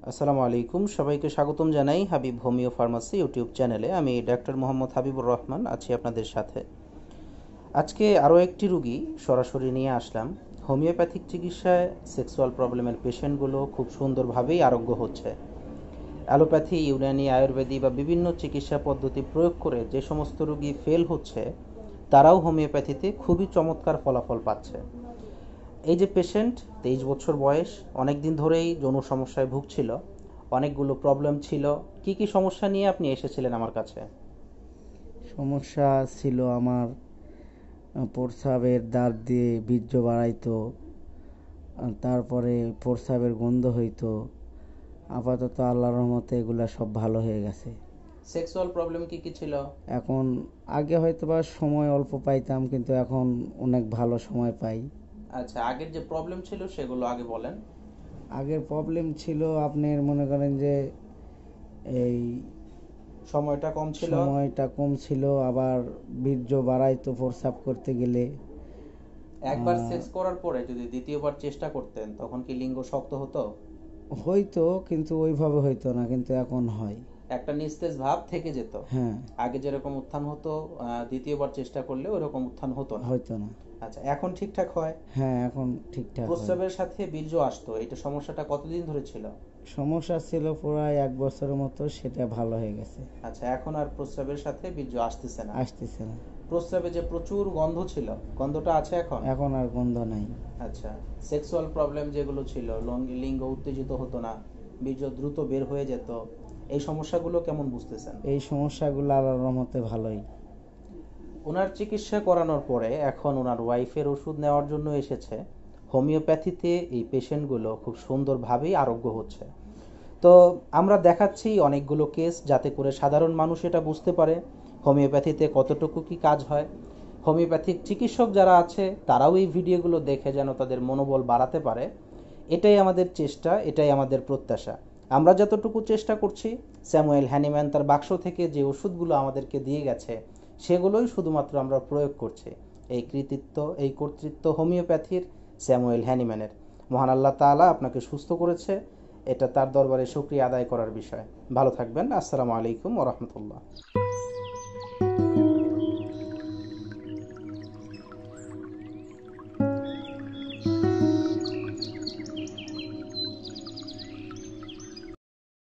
আসসালামু আলাইকুম, সবাইকে স্বাগতম জানাই হাবিব হোমিও ফার্মাসি ইউটিউব চ্যানেলে। আমি ডাক্তার মোহাম্মদ হাবিবুর রহমান আছি আপনাদের সাথে। আজকে আরও একটি রুগী সরাসরি নিয়ে আসলাম। হোমিওপ্যাথিক চিকিৎসায় সেক্সুয়াল প্রবলেমের পেশেন্টগুলো খুব সুন্দরভাবেই আরোগ্য হচ্ছে। অ্যালোপ্যাথি, ইউনানি, আয়ুর্বেদিক বা বিভিন্ন চিকিৎসা পদ্ধতি প্রয়োগ করে যে সমস্ত রুগী ফেল হচ্ছে, তারাও হোমিওপ্যাথিতে খুবই চমৎকার ফলাফল পাচ্ছে। এই যে পেশেন্ট 23 বছর বয়স, অনেক দিন ধরেই যৌন সমস্যায় ভুগছিল, অনেকগুলো প্রবলেম ছিল। কি কি সমস্যা নিয়ে আপনি এসেছিলেন আমার কাছে? সমস্যা ছিল আমার প্রস্রাবের দ্বার দিয়ে বীর্য বাড়াইতো, তারপরে প্রস্রাবের গন্ধ হইতো। আপাতত আল্লাহর রহমতে এগুলা সব ভালো হয়ে গেছে। সেক্সুয়াল প্রবলেম কি কি ছিল? এখন আগে হয়তো বা সময় অল্প পাইতাম, কিন্তু এখন অনেক ভালো সময় পাই। আচ্ছা, আগের যে প্রবলেম ছিল সেগুলো আগে বলেন। আগের প্রবলেম ছিল আপনার, মনে করেন যে এই সময়টা কম ছিল, আবার বীর্য বাড়াইতো প্রস্রাব করতে গেলে। একবার সেক্স করার পরে যদি দ্বিতীয়বার চেষ্টা করতেন তখন কি লিঙ্গ শক্ত হতো? হয়তো, কিন্তু ওইভাবে হইতো না, কিন্তু এখন হয়। একটা নিস্তেজ ভাব থেকে যেত। হ্যাঁ, আগে যেরকম উত্থান হতো, দ্বিতীয়বার চেষ্টা করলে ওরকম উত্থান হতো না। হয়তো না। আচ্ছা, এখন ঠিকঠাক হয়? হ্যাঁ, এখন ঠিকঠাক হয়। প্রস্রাবের সাথে বীর্য আসতো, এটা সমস্যাটা কতদিন ধরে ছিল? সমস্যা ছিল প্রায় 1 বছরের মতো, সেটা ভালো হয়ে গেছে। আচ্ছা, এখন আর প্রস্রাবের সাথে বীর্য আসতেছে না? আসতেছে না। প্রস্রাবে যে প্রচুর গন্ধ ছিল, গন্ধটা আছে এখন? এখন আর গন্ধ নাই। আচ্ছা, সেক্সুয়াল প্রবলেম যেগুলো ছিল, লিঙ্গ উত্তেজিত হতো না, বীর্য দ্রুত বের হয়ে যেত, এই সমস্যাগুলো কেমন বুঝতেছেন? এই সমস্যাগুলো আল্লাহর রহমতে ভালোই। ওনার চিকিৎসা করানোর পরে এখন ওনার ওয়াইফের ওষুধ নেওয়ার জন্য এসেছে। হোমিওপ্যাথিতে এই পেশেন্টগুলো খুব সুন্দরভাবেই আরোগ্য হচ্ছে। তো আমরা দেখাচ্ছি অনেকগুলো কেস, যাতে করে সাধারণ মানুষ এটা বুঝতে পারে হোমিওপ্যাথিতে কতটুকু কি কাজ হয়। হোমিওপ্যাথিক চিকিৎসক যারা আছে তারাও এই ভিডিওগুলো দেখে যেন তাদের মনোবল বাড়াতে পারে। এটাই আমাদের চেষ্টা, এটাই আমাদের প্রত্যাশা। আমরা যতটুকু চেষ্টা করছি, স্যামুয়েল হ্যানিম্যান তার বাক্স থেকে যে ওষুধগুলো আমাদেরকে দিয়ে গেছে সেগুলোই শুধুমাত্র আমরা প্রয়োগ করছি। এই কর্তৃত্ব হোমিওপ্যাথির, স্যামুয়েল হ্যানিম্যানের। মহান আল্লাহ তাআলা আপনাকে সুস্থ করেছে, এটা তার দরবারে শুকরিয়া আদায় করার বিষয়। ভালো থাকবেন। আসসালামু আলাইকুম ওয়া রাহমাতুল্লাহ।